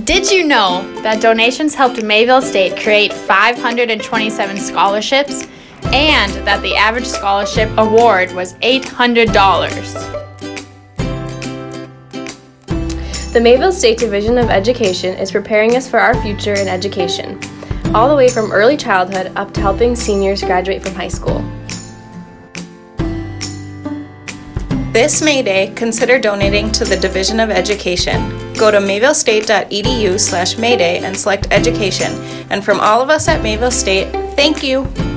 Did you know that donations helped Mayville State create 527 scholarships and that the average scholarship award was $800? The Mayville State Division of Education is preparing us for our future in education, all the way from early childhood up to helping seniors graduate from high school. This May Day, consider donating to the Division of Education. Go to mayvillestate.edu/mayday and select Education. And from all of us at Mayville State, thank you!